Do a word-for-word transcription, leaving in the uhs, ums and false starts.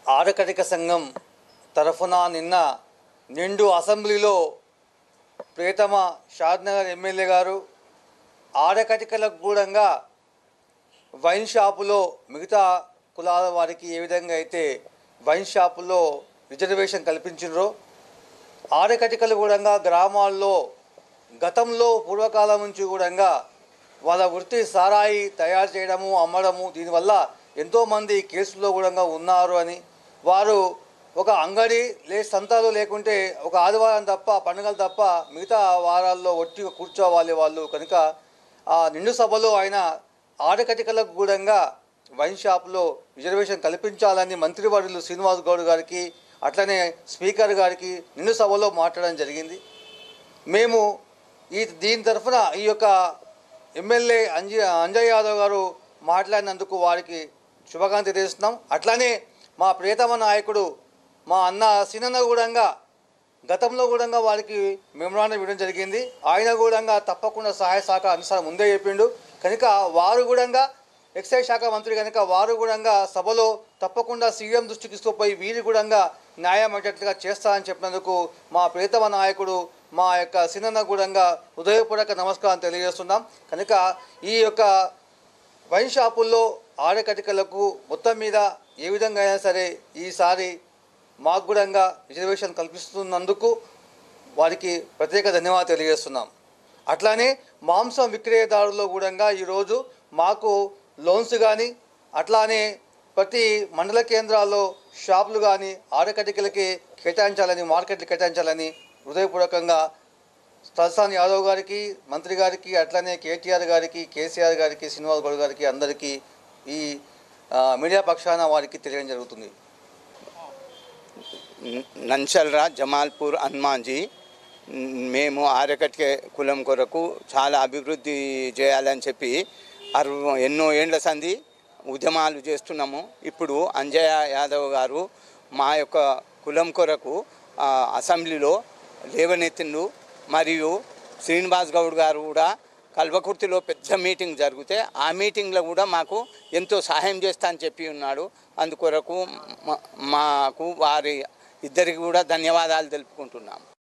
ఆడకటిక సంఘం తరఫున నిన్న నిండు అసెంబ్లీలో ప్రియతమ షాద్నగర్ ఎమ్మెల్యే గారు ఆడకటికలకు కూడా వైన్ షాపులో మిగతా కులాల వారికి ఏ విధంగా అయితే వైన్ షాపులో రిజర్వేషన్ కల్పించారో ఆడకటికలు కూడా గ్రామాల్లో గతంలో పూర్వకాలం నుంచి కూడా వాళ్ళ వృత్తి సారాయి తయారు చేయడము అమ్మడము దీనివల్ల ఎంతోమంది కేసుల్లో కూడా ఉన్నారు అని వారు ఒక అంగడి లే సంతాలు లేకుంటే ఒక ఆదివారం తప్ప పండుగలు తప్ప మిగతా వారాల్లో ఒట్టి కూర్చోవాలి వాళ్ళు కనుక ఆ నిండు సభలో ఆయన ఆడకటికలకు కూడా వైన్ షాప్లో రిజర్వేషన్ కల్పించాలని మంత్రివర్యులు శ్రీనివాస్ గౌడ్ గారికి అట్లనే స్పీకర్ గారికి నిండు సభలో మాట్లాడడం జరిగింది. మేము ఈ దీని తరఫున ఈ యొక్క ఎమ్మెల్యే అంజ అంజయ్ యాదవ్ గారు మాట్లాడినందుకు వారికి శుభాకాంక్షలు తెలియజేస్తున్నాం. అట్లానే మా ప్రియతమ నాయకుడు మా అన్న సీనన్న కూడా గతంలో కూడా వారికి మెమోరాండం ఇవ్వడం జరిగింది. ఆయన కూడా తప్పకుండా సహాయ సహకార అనుసారం ముందే చెప్పిండు కనుక వారు కూడా ఎక్సైజ్ శాఖ మంత్రి కనుక వారు కూడా సభలో తప్పకుండా సీఎం దృష్టికి తీసుకుపోయి వీరు కూడా న్యాయం అయ్యేటట్లుగా చేస్తారని చెప్పినందుకు మా ప్రియతమ నాయకుడు మా యొక్క సీనన్న కూడా హృదయపూర్వక నమస్కారం తెలియజేస్తున్నాం. కనుక ఈ యొక్క వైన్ షాపుల్లో ఆడకటికలకు మొత్తం మీద ఏ విధంగా అయినా సరే ఈసారి మాకు కూడా రిజర్వేషన్ కల్పిస్తున్నందుకు వారికి ప్రత్యేక ధన్యవాదాలు తెలియజేస్తున్నాం. అట్లానే మాంసం విక్రయదారుల్లో కూడా ఈరోజు మాకు లోన్స్ కానీ అట్లానే ప్రతి మండల కేంద్రాల్లో షాపులు కానీ ఆడకటికలకి కేటాయించాలని మార్కెట్లు కేటాయించాలని హృదయపూర్వకంగా తలసాని యాదవ్ గారికి మంత్రి గారికి అట్లనే కేటీఆర్ గారికి కేసీఆర్ గారికి శ్రీనివాస్ గౌడ్ గారికి అందరికీ ఈ మీడియా పక్షాన వారికి తెలియడం జరుగుతుంది. నంచల్రా జమాల్పూర్ హనుమాన్జీ మేము ఆడకటిక కులం కొరకు చాలా అభివృద్ధి చేయాలని చెప్పి అరు ఎన్నో ఏండ్ల సంధి ఉద్యమాలు చేస్తున్నాము. ఇప్పుడు అంజయ్ యాదవ్ గారు మా యొక్క కులం కొరకు అసెంబ్లీలో లేవనెత్తిండు. మరియు శ్రీనివాస్ గౌడ్ గారు కూడా కల్వకుర్తిలో పెద్ద మీటింగ్ జరిగితే ఆ మీటింగ్లో కూడా మాకు ఎంతో సహాయం చేస్తా అని చెప్పి ఉన్నాడు. అందుకొరకు మాకు వారి ఇద్దరికి కూడా ధన్యవాదాలు తెలుపుకుంటున్నాము.